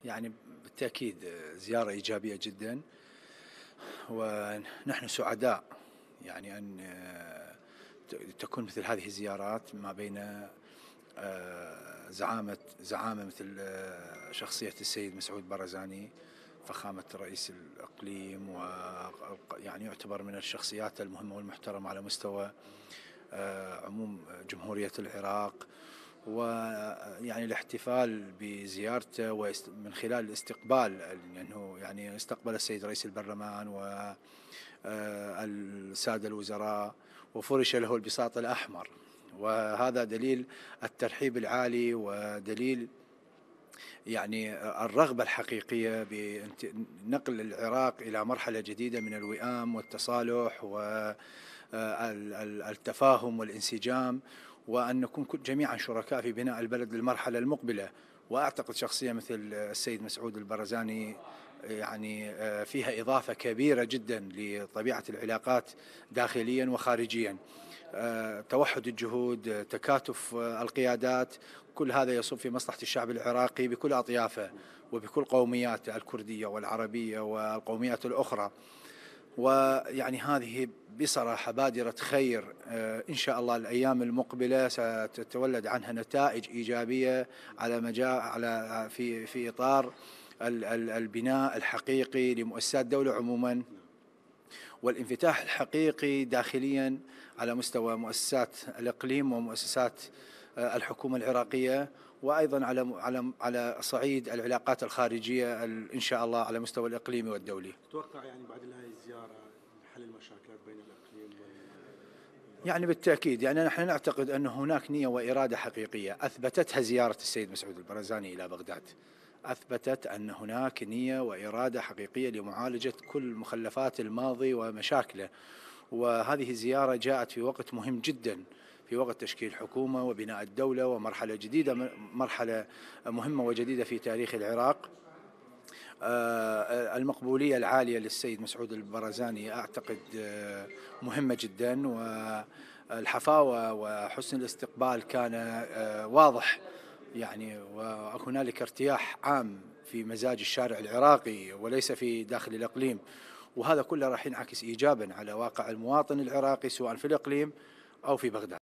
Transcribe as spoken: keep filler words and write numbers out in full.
يعني بالتأكيد زيارة إيجابية جدا، ونحن سعداء يعني أن تكون مثل هذه الزيارات ما بين زعامة زعامة مثل شخصية السيد مسعود برزاني فخامة رئيس الإقليم، ويعني يعتبر من الشخصيات المهمة والمحترمة على مستوى عموم جمهورية العراق. ويعني الاحتفال بزيارته ومن خلال الاستقبال، لأنه يعني استقبل السيد رئيس البرلمان والسادة الوزراء وفرش له البساط الأحمر، وهذا دليل الترحيب العالي ودليل يعني الرغبة الحقيقية بنقل العراق إلى مرحلة جديدة من الوئام والتصالح والتفاهم والانسجام، وأن نكون جميعا شركاء في بناء البلد للمرحلة المقبلة. وأعتقد شخصية مثل السيد مسعود البرزاني يعني فيها إضافة كبيرة جدا لطبيعة العلاقات داخليا وخارجيا، توحد الجهود، تكاتف القيادات، كل هذا يصب في مصلحة الشعب العراقي بكل أطيافه وبكل قومياته الكردية والعربية والقوميات الأخرى. ويعني هذه بصراحة بادرة خير، إن شاء الله الأيام المقبلة ستتولد عنها نتائج إيجابية على مجال على في في إطار البناء الحقيقي لمؤسسات الدولة عموما، والانفتاح الحقيقي داخليا على مستوى مؤسسات الإقليم ومؤسسات الحكومة العراقية، وأيضا على على على صعيد العلاقات الخارجية إن شاء الله على مستوى الإقليمي والدولي. تتوقع يعني بعد هذه الزيارة حل المشاكلات بين الإقليم وال... يعني بالتأكيد، يعني نحن نعتقد أن هناك نية وإرادة حقيقية أثبتتها زيارة السيد مسعود البرزاني إلى بغداد، أثبتت أن هناك نية وإرادة حقيقية لمعالجة كل مخلفات الماضي ومشاكله، وهذه الزيارة جاءت في وقت مهم جدا، في وقت تشكيل حكومة وبناء الدولة ومرحلة جديدة، مرحلة مهمة وجديدة في تاريخ العراق. المقبولية العالية للسيد مسعود البرزاني أعتقد مهمة جدا، والحفاوة وحسن الاستقبال كان واضح يعني، وهنالك ارتياح عام في مزاج الشارع العراقي وليس في داخل الإقليم، وهذا كله راح ينعكس إيجابا على واقع المواطن العراقي سواء في الإقليم أو في بغداد.